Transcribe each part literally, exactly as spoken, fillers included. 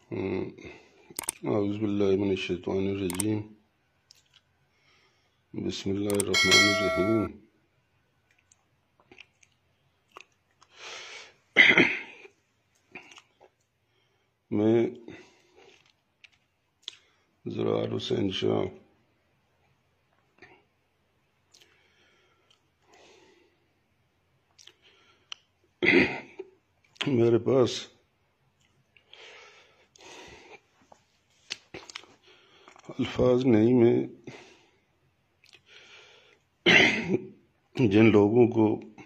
اعوذ باللہ من الشیطان الرجیم، بسم اللہ الرحمن الرحیم۔ میں زرار حسین شاہ میرے پاس الفاظ نہیں، میں جن لوگوں کو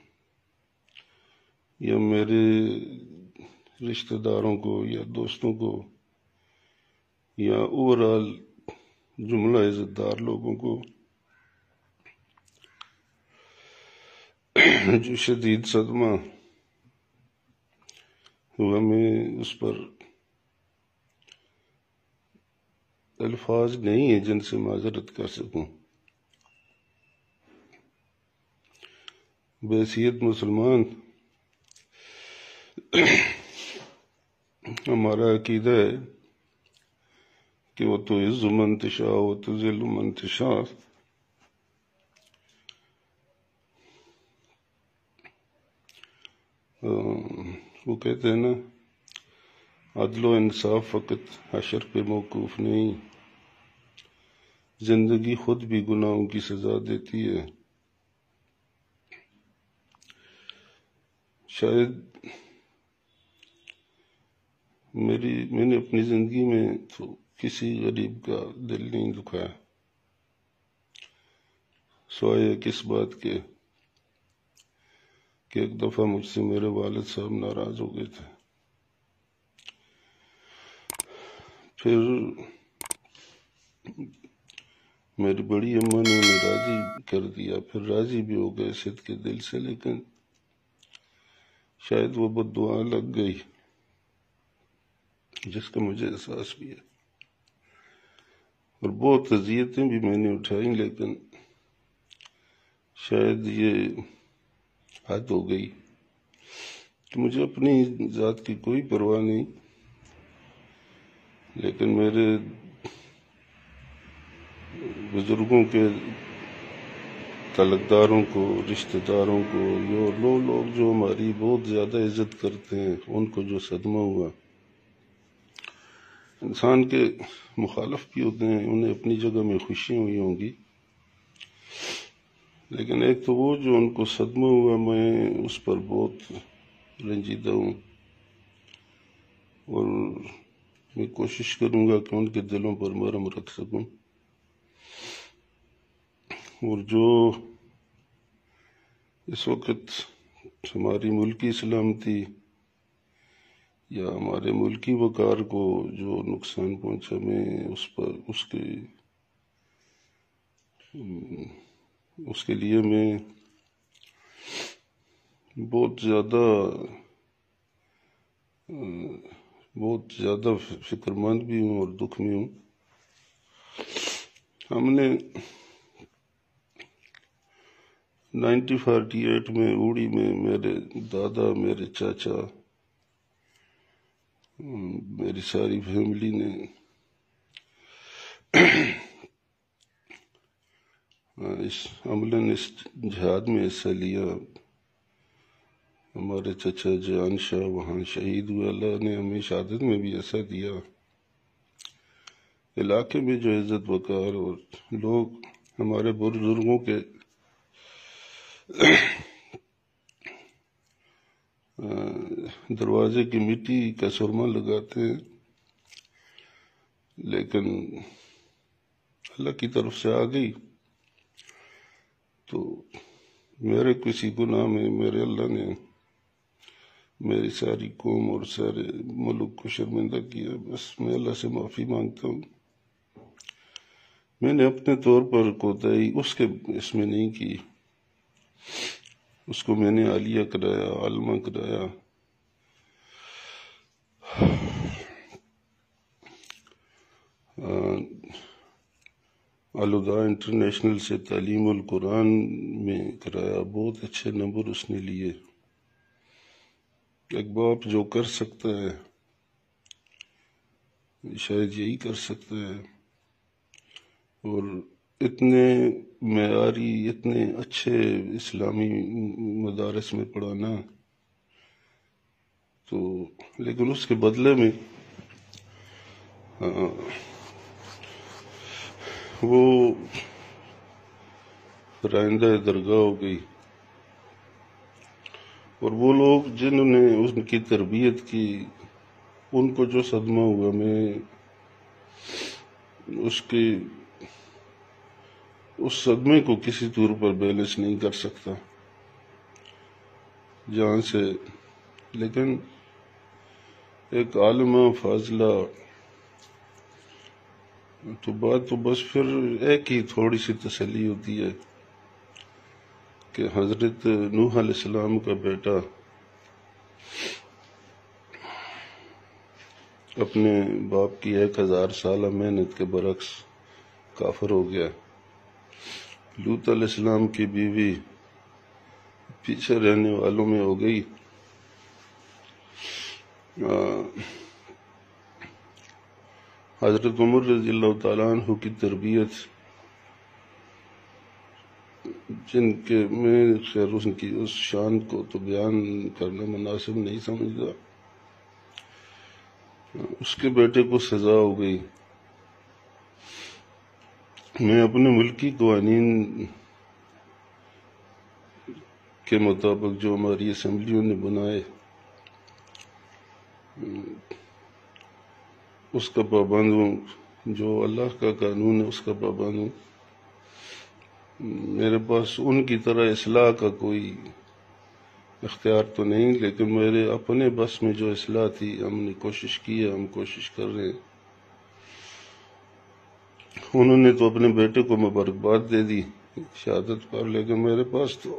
یا میرے رشتہ داروں کو یا دوستوں کو یا اوورآل جملہ عزت دار لوگوں کو جو شدید صدمہ ہوا، میں اس پر الفاظ نہیں ہیں جن سے معذرت کر سکوں۔ بحیثیت مسلمان ہمارا عقیدہ ہے کہ وہ تو عز من تشاء و تذل من تشاء، وہ کہتے ہیں نا، عدل و انصاف فقط حشر پہ موقوف نہیں، زندگی خود بھی گناہوں کی سزا دیتی ہے۔ شاید میری میں نے اپنی زندگی میں تو کسی غریب کا دل نہیں دکھایا، سوائے کس بات کے کہ ایک دفعہ مجھ سے میرے والد صاحب ناراض ہو گئے تھے، پھر میری بڑی اماں نے انہیں راضی کر دیا، پھر راضی بھی ہو گئے صدق کے دل سے، لیکن شاید وہ بد دعا لگ گئی جس کا مجھے احساس بھی ہے، اور بہت اذیتیں بھی میں نے اٹھائیں، لیکن شاید یہ حد ہو گئی کہ مجھے اپنی ذات کی کوئی پرواہ نہیں، لیکن میرے بزرگوں کے تعلقداروں کو، رشتہ داروں کو، یہ لوگ لوگ جو ہماری بہت زیادہ عزت کرتے ہیں، ان کو جو صدمہ ہوا۔ انسان کے مخالف بھی ہوتے ہیں، انہیں اپنی جگہ میں خوشی ہوئی ہوں گی، لیکن ایک تو وہ جو ان کو صدمہ ہوا، میں اس پر بہت رنجیدہ ہوں، اور میں کوشش کروں گا کہ ان کے دلوں پر مرہم رکھ سکوں، اور جو اس وقت ہماری ملکی سلامتی یا ہمارے ملکی وقار کو جو نقصان پہنچا، میں اس پر اس کے اس کے لیے میں بہت زیادہ بہت زیادہ فکر مند بھی ہوں اور دکھ میں ہوں۔ ہم نے نائنٹی فورٹی ایٹ میں اوڑی میں میرے دادا، میرے چاچا، میری ساری فیملی نے اس عملاً اس جہاد میں حصہ لیا۔ ہمارے چچا جان شاہ وہاں شہید ہوئے، اللہ نے ہمیں شہادت میں بھی ایسا دیا۔ علاقے میں جو عزت وقار اور لوگ ہمارے بزرگوں کے دروازے کی مٹی کا سرما لگاتے ہیں، لیکن اللہ کی طرف سے آ گئی تو میرے کسی گناہ میں میرے اللہ نے میری ساری قوم اور سارے ملک کو شرمندہ کیا۔ بس میں اللہ سے معافی مانگتا ہوں، میں نے اپنے طور پر کوتاہی اس کے اس میں نہیں کی، اس کو میں نے عالیہ کرایا، عالمہ کرایا۔ الہدا انٹرنیشنل سے تعلیم القرآن میں کرایا، بہت اچھے نمبر اس نے لیے۔ ایک باپ جو کر سکتا ہے شاید یہی کر سکتا ہے، اور اتنے معیاری اتنے اچھے اسلامی مدارس میں پڑھانا، تو لیکن اس کے بدلے میں وہ رائندہ درگاہ ہو گئی، اور وہ لوگ جنہوں نے ان کی تربیت کی ان کو جو صدمہ ہوا، میں اس کی اس صدمے کو کسی طور پر بیلنس نہیں کر سکتا جہاں سے، لیکن ایک عالمہ فاضلہ تو بات تو بس پھر ایک ہی تھوڑی سی تسلی ہوتی ہے کہ حضرت نوح علیہ السلام کا بیٹا اپنے باپ کی ایک ہزار سالہ محنت کے برعکس کافر ہو گیا، لوط علیہ السلام کی بیوی پیچھے رہنے والوں میں ہو گئی، حضرت عمر رضی اللہ تعالیٰ عنہ کی تربیت، جن کے میں خیر ان کی اس شان کو تو بیان کرنا مناسب نہیں سمجھتا، اس کے بیٹے کو سزا ہو گئی۔ میں اپنے ملکی قوانین کے مطابق جو ہماری اسمبلیوں نے بنائے اس کا پابند ہوں، جو اللہ کا قانون ہے اس کا پابند ہوں۔ میرے پاس ان کی طرح اصلاح کا کوئی اختیار تو نہیں، لیکن میرے اپنے بس میں جو اصلاح تھی ہم نے کوشش کی ہے، ہم کوشش کر رہے ہیں۔ انہوں نے تو اپنے بیٹے کو مبارکباد دے دی شہادت پر، لیکن میرے پاس تو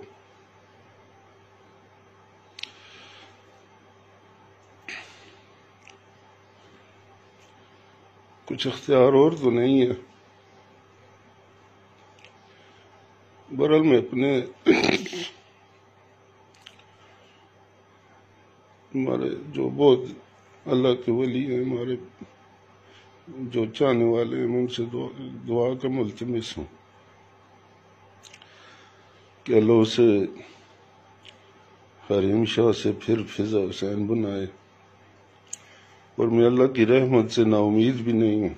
کچھ اختیار اور تو نہیں ہے۔ بہرحال میں اپنے ہمارے جو بہت اللہ کے ولی ہیں، ہمارے جو چاہنے والے ہیں، ان سے دعا کا ملتمس ہوں کہ اللہ اسے حریم شاہ سے پھر فضا حسین بنائے، اور میں اللہ کی رحمت سے نا امید بھی نہیں ہوں۔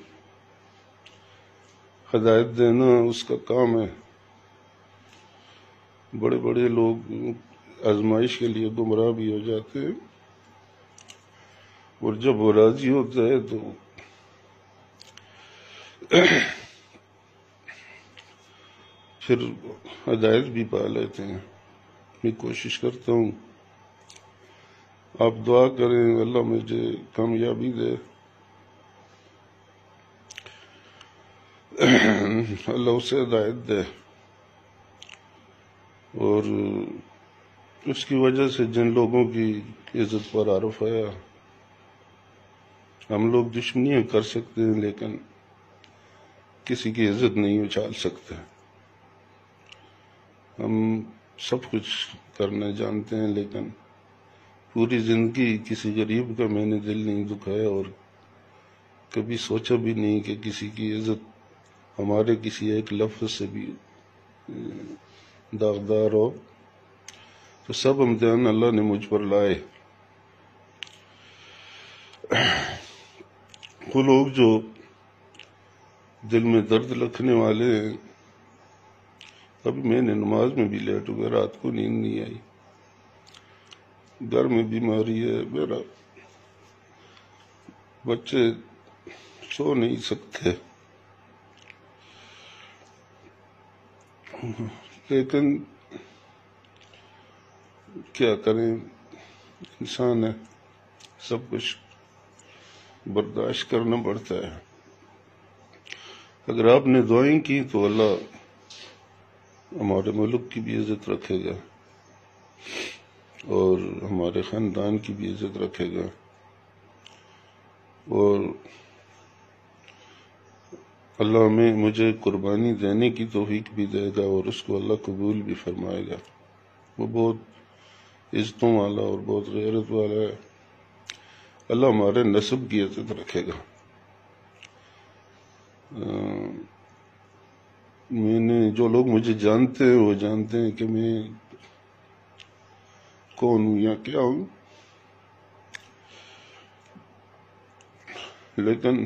ہدایت دینا اس کا کام ہے۔ بڑے بڑے لوگ آزمائش کے لیے گمراہ بھی ہو جاتے ہیں، اور جب وہ راضی ہوتا ہے تو پھر ہدایت بھی پا لیتے ہیں۔ میں کوشش کرتا ہوں، آپ دعا کریں اللہ مجھے کامیابی دے، اللہ اسے ہدایت دے، اور اس کی وجہ سے جن لوگوں کی عزت پر عارف آیا، ہم لوگ دشمنیاں کر سکتے ہیں لیکن کسی کی عزت نہیں اچھال سکتے۔ ہم سب کچھ کرنا جانتے ہیں، لیکن پوری زندگی کسی غریب کا میں نے دل نہیں دکھایا، اور کبھی سوچا بھی نہیں کہ کسی کی عزت ہمارے کسی ایک لفظ سے بھی داغدار ہو۔ تو سب امتحان اللہ نے مجھ پر لائے۔ وہ لوگ جو دل میں درد رکھنے والے ہیں، ابھی میں نے نماز میں بھی لیٹ ہو گیا، رات کو نیند نہیں آئی، گھر میں بیماری ہے، میرا بچے سو نہیں سکتے، لیکن کیا کریں، انسان ہے، سب کچھ برداشت کرنا پڑتا ہے۔ اگر آپ نے دعائیں کی تو اللہ ہمارے ملک کی بھی عزت رکھے گا، اور ہمارے خاندان کی بھی عزت رکھے گا، اور اللہ ہمیں مجھے قربانی دینے کی توفیق بھی دے گا، اور اس کو اللہ قبول بھی فرمائے گا۔ وہ بہت عزتوں والا اور بہت غیرت والا ہے، اللہ ہمارے نسب کی عزت رکھے گا۔ میں نے جو لوگ مجھے جانتے ہیں وہ جانتے ہیں کہ میں کون ہوں یا کیا ہوں، لیکن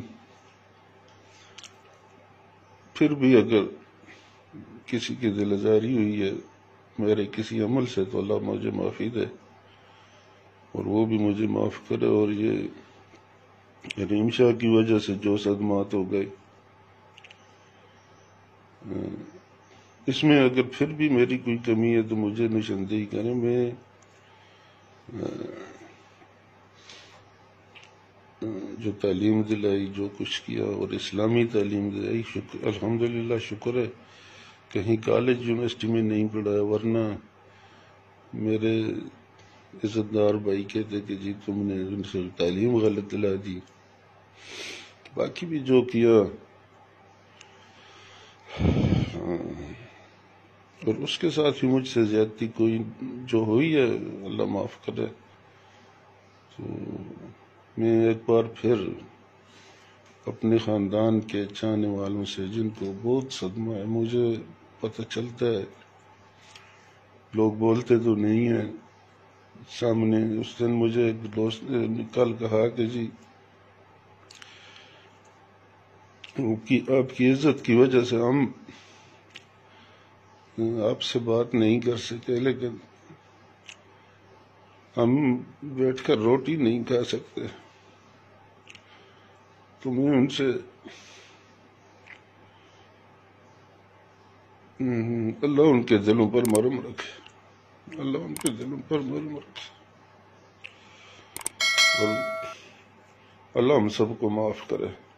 پھر بھی اگر کسی کی دل آزاری ہوئی ہے میرے کسی عمل سے تو اللہ مجھے معافی دے اور وہ بھی مجھے معاف کرے، اور یہ رحیم شاہ کی وجہ سے جو صدمات ہو گئے اس میں اگر پھر بھی میری کوئی کمی ہے تو مجھے نشاندہی کریں۔ میں جو تعلیم دلائی، جو کچھ کیا اور اسلامی تعلیم دلائی، شکر الحمدللہ شکر ہے کہیں کالج یونیورسٹی میں نہیں پڑھایا، ورنہ میرے عزت دار بھائی کہتے کہ جی تم نے ان سے تعلیم غلط دلا دی۔ باقی بھی جو کیا اور اس کے ساتھ بھی مجھ سے زیادتی کوئی جو ہوئی ہے اللہ معاف کرے۔ تو میں ایک بار پھر اپنے خاندان کے چاہنے والوں سے جن کو بہت صدمہ ہے، مجھے پتہ چلتا ہے لوگ بولتے تو نہیں ہیں سامنے، اس دن مجھے ایک دوست نے کل کہا کہ جی آپ کی عزت کی وجہ سے ہم آپ سے بات نہیں کر سکتے، لیکن ہم بیٹھ کر روٹی نہیں کھا سکتے۔ تو میں ان سے اللہ ان کے دلوں پر مرہم رکھے، اللہ ان کے دلوں پر مرہم رکھے، اور اللہ ہم سب کو معاف کرے۔